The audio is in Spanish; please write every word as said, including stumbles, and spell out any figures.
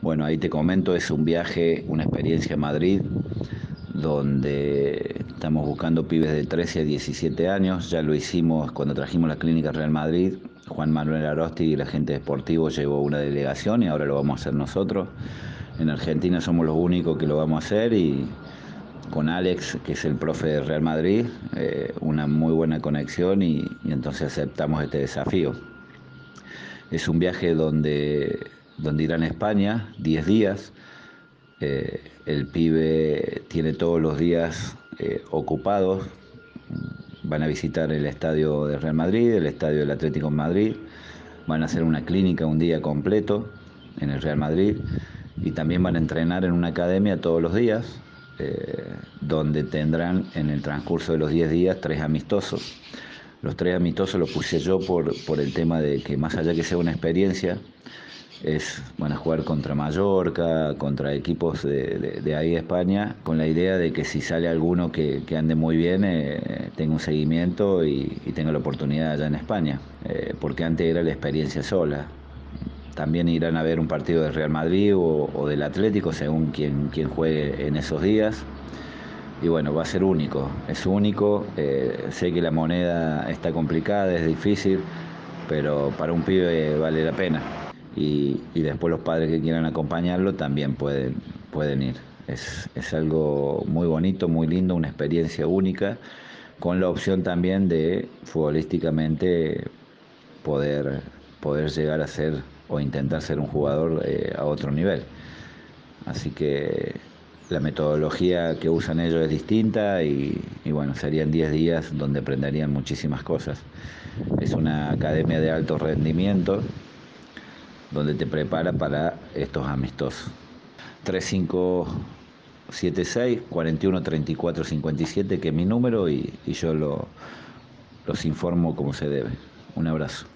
Bueno, ahí te comento, es un viaje, una experiencia en Madrid, donde estamos buscando pibes de trece a diecisiete años. Ya lo hicimos cuando trajimos la clínica Real Madrid. Juan Manuel Arosti y la gente de Sportivo llevó una delegación y ahora lo vamos a hacer nosotros. En Argentina somos los únicos que lo vamos a hacer y con Alex, que es el profe de Real Madrid, eh, una muy buena conexión y, y entonces aceptamos este desafío. Es un viaje donde, donde irán a España diez días. Eh, el pibe tiene todos los días eh, ocupados. Van a visitar el estadio de Real Madrid, el estadio del Atlético de Madrid. Van a hacer una clínica un día completo en el Real Madrid. Y también van a entrenar en una academia todos los días, eh, donde tendrán en el transcurso de los diez días tres amistosos. Los tres amistosos los puse yo por, por el tema de que más allá que sea una experiencia, es, van a jugar contra Mallorca, contra equipos de, de, de ahí de España, con la idea de que si sale alguno que, que ande muy bien, eh, tenga un seguimiento y, y tenga la oportunidad allá en España, eh, porque antes era la experiencia sola. También irán a ver un partido del Real Madrid o, o del Atlético, según quien, quien juegue en esos días. Y bueno, va a ser único, es único. Eh, sé que la moneda está complicada, es difícil, pero para un pibe vale la pena. Y, y después los padres que quieran acompañarlo también pueden, pueden ir. Es, es algo muy bonito, muy lindo, una experiencia única, con la opción también de futbolísticamente poder, poder llegar a ser o intentar ser un jugador eh, a otro nivel. Así que la metodología que usan ellos es distinta y, y bueno, serían diez días donde aprenderían muchísimas cosas. Es una academia de alto rendimiento donde te prepara para estos amistosos. tres cinco siete seis, cuatro uno, treinta y cuatro cincuenta y siete, que es mi número, y, y yo lo, los informo como se debe. Un abrazo.